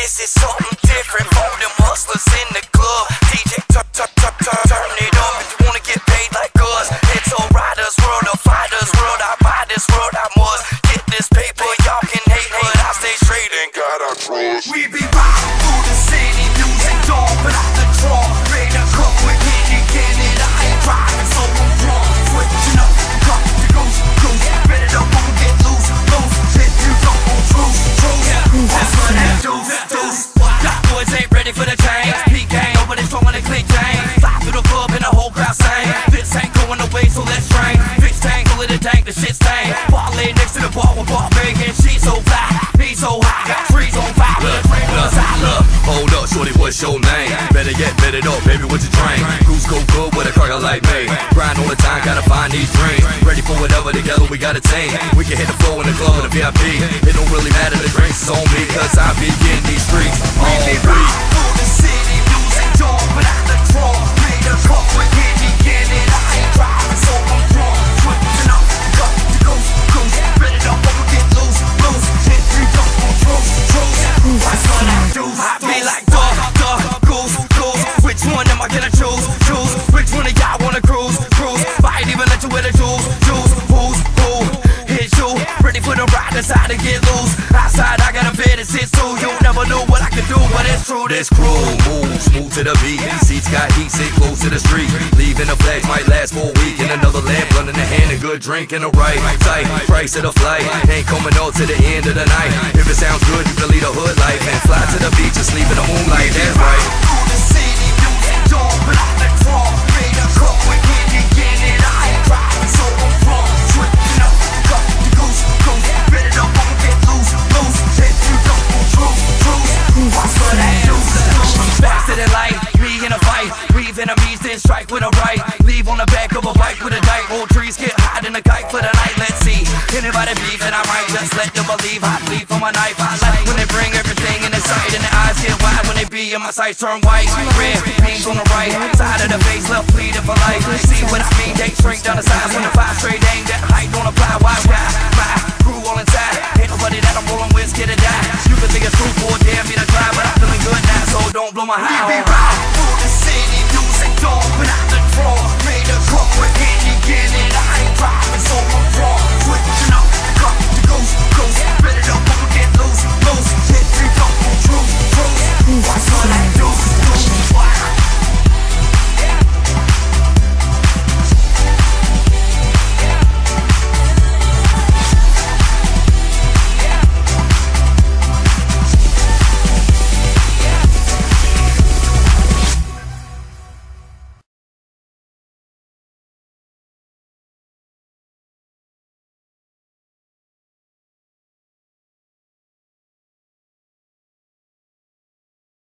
This is something different for them hustlers in the club. DJ, turn it up if you wanna get paid like us. It's a riders world, a fighters world. I buy this world, I must get this paper. Y'all can hate, but I stay straight and God I trust. We be riding through the city, music dog, but out the draw. Ready to come with get it. I ain't driving, so I'm wrong. Switching up, cut the goose. Ready to won't get loose. If you don't want truth. That's what I do. Y'all boys ain't ready for the change. P-gang, nobody's throwing a click gang. Fly through the club and the whole crowd sing. This ain't going away, so let's train. Fix tank, full of the tank, the shit stain. Bar lay next to the bar with bar big and she so fly, he so high. Got trees on fire, look, hold up, shorty, what's your name? Better get bet it up, baby, what's your drink? Goose go good with a cracker like me. Grind all the time, gotta find these dreams. Ready for whatever, together we got a team. We can hit the floor in the club with a VIP. It don't really matter, the drinks is on me, cause I be in these streets all week. Through the city, music dog, but out the draw. Made a cup with get it. I ain't driving, so I'm wrong. Switching up, cut the goose. Ready to won't get loose. If you don't want truth. That's what I do. I be like goose. Which one am I gonna choose? Which one of y'all wanna cruise? Might even let you wear the jewels. Who's who? It's you. Ready for the ride, decide to get loose. Outside, I got a bed that sits too. You never knew what I could do, but it's true. This crew moves smooth to the beat. Seats got heat, sit close to the street. Leaving the flags might last for a week. In another lamp, blunt in the hand, a good drink in the right. Tight price of the flight. Ain't coming out to the end of the night. If it sounds good, you can lead a hood life and fly to the beach and sleep in the moonlight. That's right. Through the city, music dog, but out the draw. Made a cup with get it. I ain't driving, so I'm wrong. Switching up, cut the goose. Ready to won't get loose. If you don't want truth. That's what I do. Faster than light, me in a fight. Weave enemies, then strike with a right. Leave on the back of a bike with a dike. Old trees get hot in the kite for the night. Let's see, anybody beef and I might just let them believe. I bleed for my knife. I like when they bring everything in the sight. And the eyes get wide when they be in my sights turn white. Red, pink on the right side of the face, left bleeding for life. See what I mean? They straight down the sides when the 5 straight aim. That height don't apply. Why? My crew all inside.